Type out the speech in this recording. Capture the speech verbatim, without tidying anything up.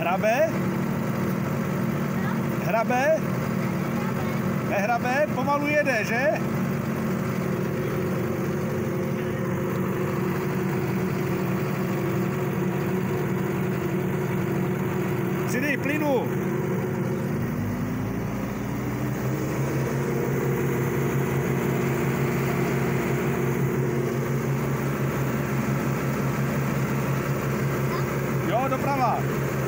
Hrabe? Hrabe? Nehrabe? Pomalu jede, že? Přidej plynu. Jo, doprava.